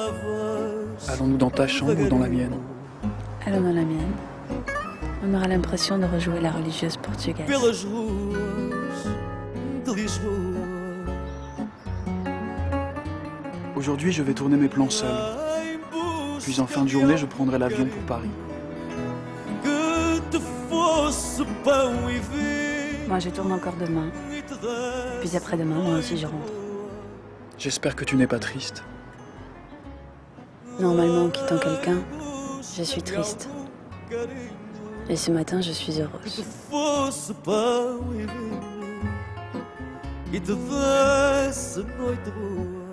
Allons-nous dans ta chambre ou dans la mienne? Allons dans la mienne. On aura l'impression de rejouer la religieuse portugaise. Pelas ruas de Lisboa. Aujourd'hui, je vais tourner mes plans seul. Puis en fin de journée, je prendrai l'avion pour Paris. Que te fosse pão e vinho. Moi, je tourne encore demain. Puis après-demain, moi aussi, je rentre. J'espère que tu n'es pas triste. Normalement, en quittant quelqu'un, je suis triste. Et ce matin, je suis heureuse. Fosse pão e vinho e te desse noite boa.